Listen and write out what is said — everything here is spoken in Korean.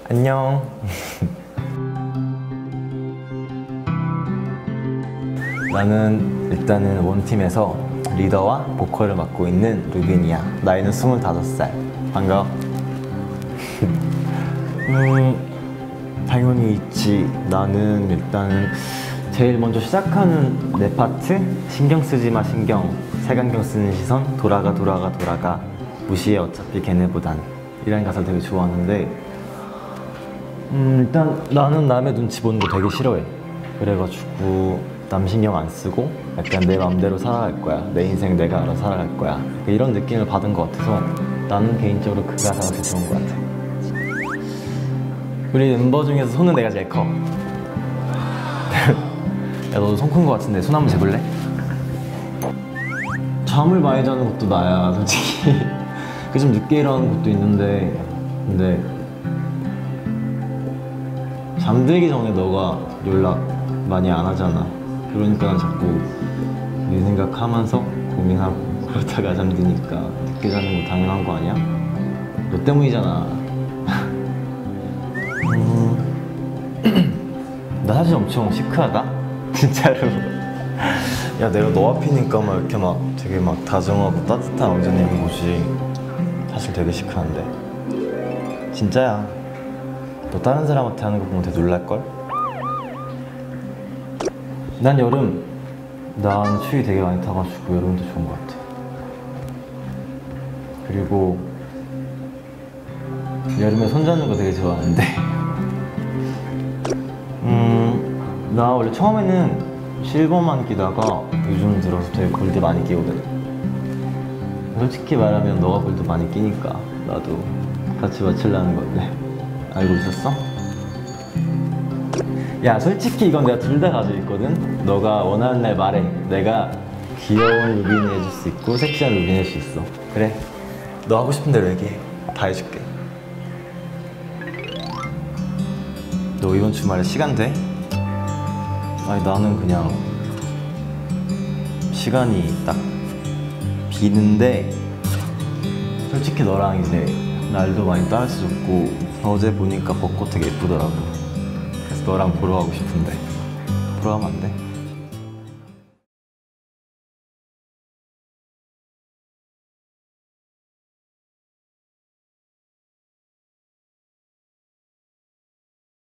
안녕. 나는 일단은 원팀에서 리더와 보컬을 맡고 있는 루빈이야. 나이는 25살. 반가워. 당연히 있지. 나는 일단은 제일 먼저 시작하는 내 파트 신경 쓰지 마 신경, 색안경 쓰는 시선, 돌아가 무시해 어차피 걔네보단, 이런 가사를 되게 좋아하는데 일단 나는 남의 눈치 보는 거 되게 싫어해. 그래가지고 남 신경 안 쓰고 약간 내 맘대로 살아갈 거야. 내 인생 내가 알아서 살아갈 거야. 이런 느낌을 받은 것 같아서 나는 개인적으로 그 가사가 제일 좋은 것 같아. 우리 멤버 중에서 손은 내가 제일 커. 야, 너도 손 큰 거 같은데 손 한번 재볼래? 잠을 많이 자는 것도 나야, 솔직히. 그 좀 늦게 일어나는 것도 있는데, 근데 잠들기 전에 너가 연락 많이 안 하잖아. 그러니까 난 자꾸 네 생각하면서 고민하고 그러다가 잠드니까 늦게 자는 거 당연한 거 아니야? 너 때문이잖아. 나 사실 엄청 시크하다? 진짜로. 야, 내가 너 앞이니까 막 이렇게 막 되게 막 다정하고 따뜻한 왕자님인 곳이 사실 되게 시크한데 진짜야. 너 다른 사람한테 하는 거 보면 되게 놀랄걸? 난 추위 되게 많이 타가지고 여름도 좋은 것 같아. 그리고 여름에 손 잡는 거 되게 좋아하는데 나 원래 처음에는 실버만 끼다가 요즘 들어서 되게 골드 많이 끼거든. 솔직히 말하면 너가 골드 많이 끼니까 나도 같이 맞추려는 건데. 알고 있었어? 야, 솔직히 이건 내가 둘 다 가지고 있거든? 너가 원하는 날 말해. 내가 귀여운 루빈이 해줄 수 있고 섹시한 루빈이 해줄 수 있어. 그래, 너 하고 싶은 대로 얘기해. 다 해줄게. 너 이번 주말에 시간 돼? 아니, 나는 그냥 시간이 딱 비는데 솔직히 너랑 이제 날도 많이 따뜻해졌고 어제 보니까 벚꽃 되게 예쁘더라고. 그래서 너랑 보러 가고 싶은데 보러 가면 안 돼?